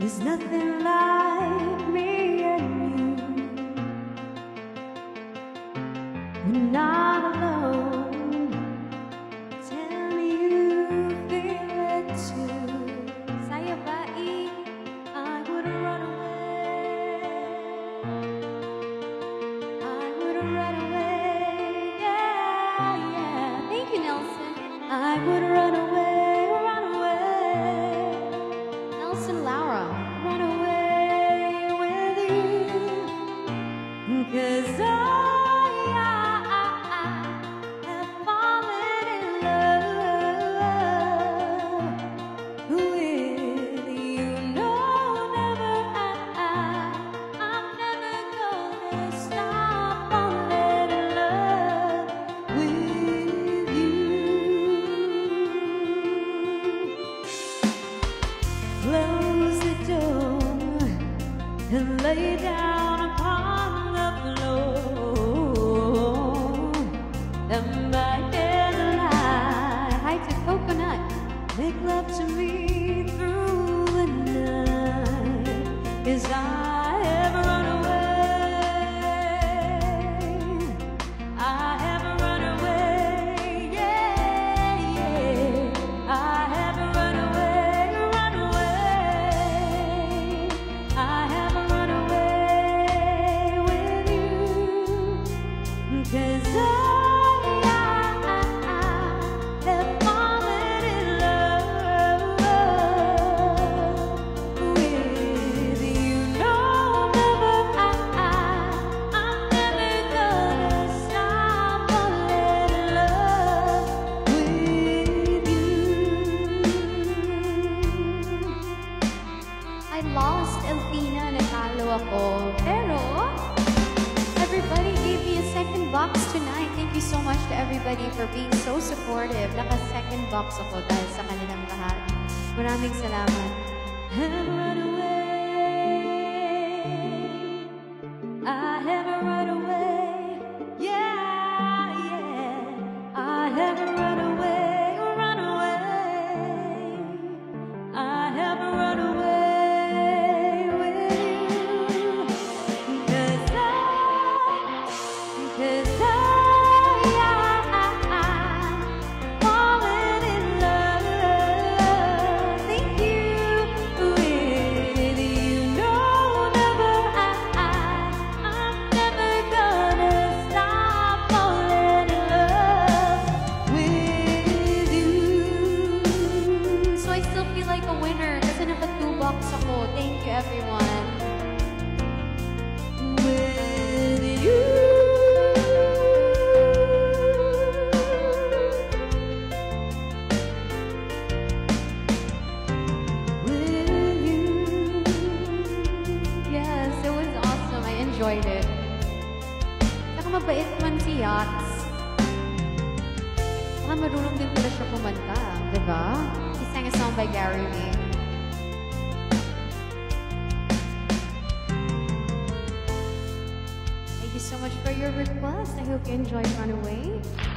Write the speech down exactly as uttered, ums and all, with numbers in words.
There's nothing like me and you. We're not alone. Tell me you feel it too. Saya baik, I would run away. I would run away. Yeah, yeah. Thank you, Nelson. I would run away, run away. Nelson Laura, run away with you. 'Cause I close the door and lay down upon the floor, and my head lie. Hi to Coconut. Make love to me through the night. Is I have run away. I have run away. Yeah, yeah. I have run away. Run away. I have run away with you. 'Cause I I lost Elfina, natalo ako. Pero, everybody gave me a second box tonight. Thank you so much to everybody for being so supportive. Naka-second box ako dahil sa kanilang lahat. Maraming salamat. Have run away. I have run away. Yeah, yeah. I have run away. Run away. I have run away. Thank you, everyone. With you. With you. Yes, it was awesome. I enjoyed it. Saka mabait man si Yachts. Saka marunong din pala siya kumanta, di ba? He sang a song by Gary Lee. Thank you so much for your request. I hope you enjoyed Runaway.